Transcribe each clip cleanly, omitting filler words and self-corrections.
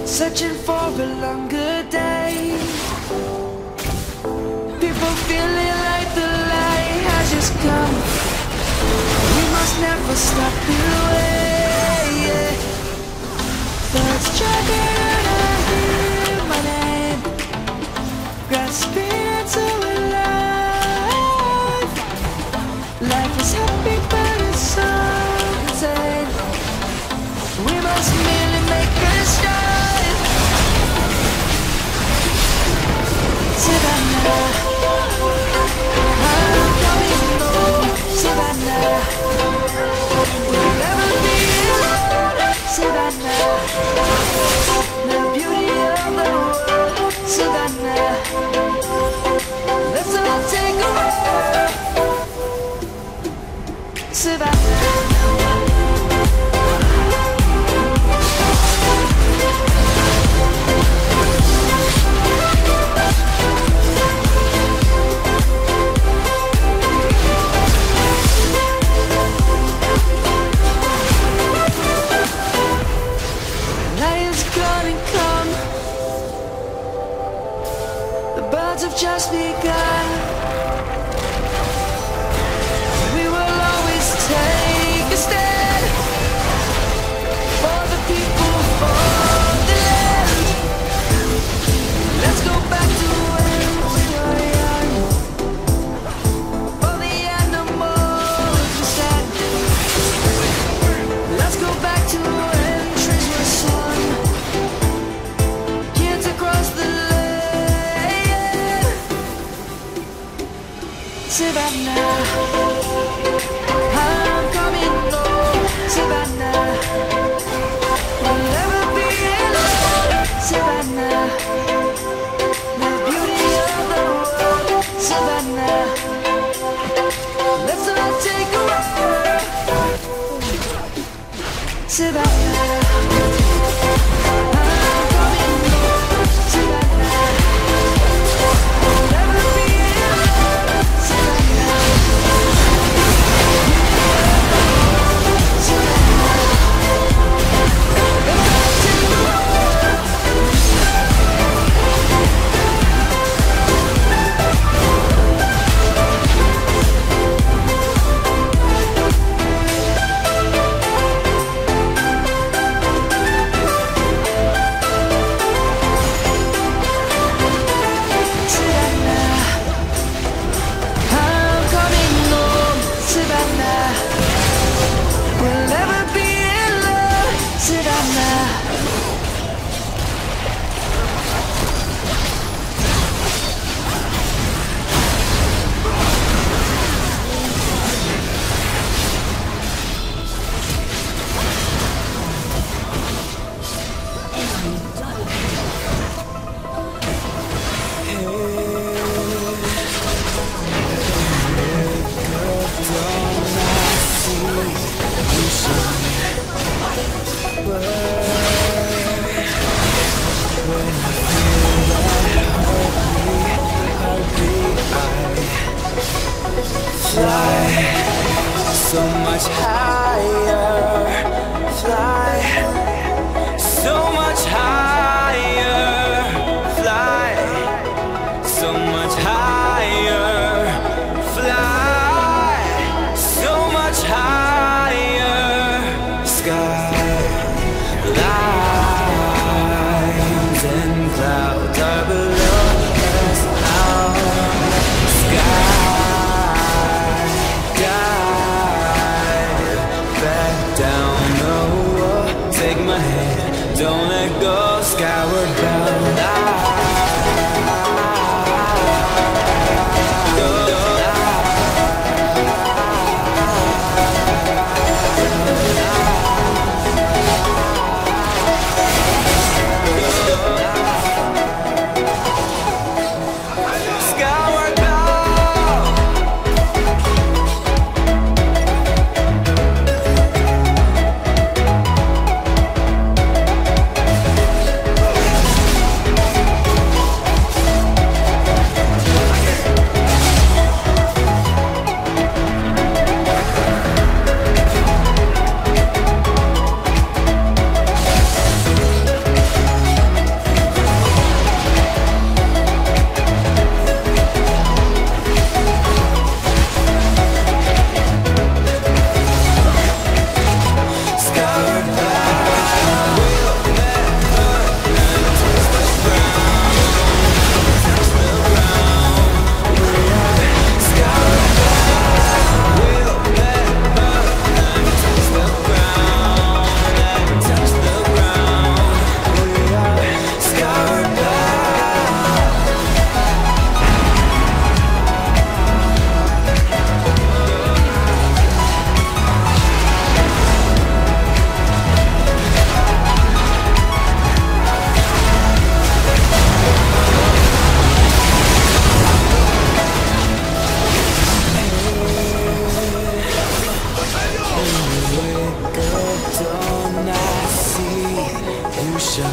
searching for a longer day. People feeling like the light has just come. We must never stop the way. Birds chirping and I hear my name, grasping into a life. Life is happy but it's so insane. We must merely make a start. Savannah, I'm coming home. Savannah, we'll never be alone. Savannah, the beauty of the world. Savannah, let's all take a walk. Savannah. Just begun. We will always take a stand for the people, for the land. Let's go back to when we were young. For the animals we stand. Let's go back to when trees were swung. Kids across the Savannah, I'm coming home. Savannah, we'll never be alone. Savannah, the beauty of the world. Savannah, let's all take a walk. Savannah. Fly so much higher, fly so much higher, fly so much higher, fly so much higher. Sky lines and clouds are below us now. Sky take my hand, don't let go, skyward bound.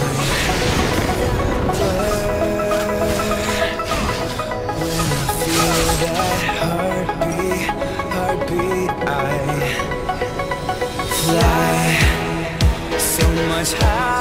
Heartbeat, I fly so much higher.